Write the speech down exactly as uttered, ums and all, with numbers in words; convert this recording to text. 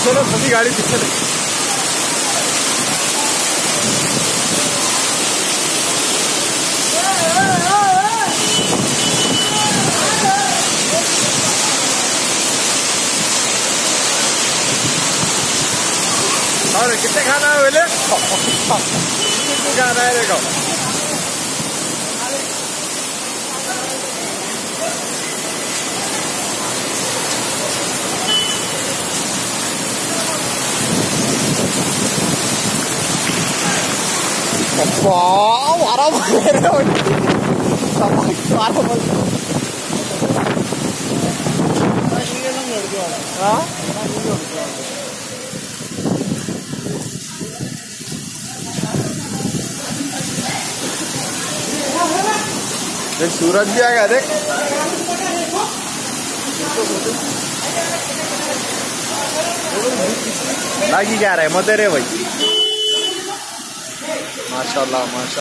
चलो सभी गाड़ी पीछे ले। और कितने खाना है बोले? कितने खाना है देखो। वाह मारा मारे देख सूरज भी आएगा देख। लागी क्या रहा है मत रे भाई। माशाल्लाह माशाल्लाह।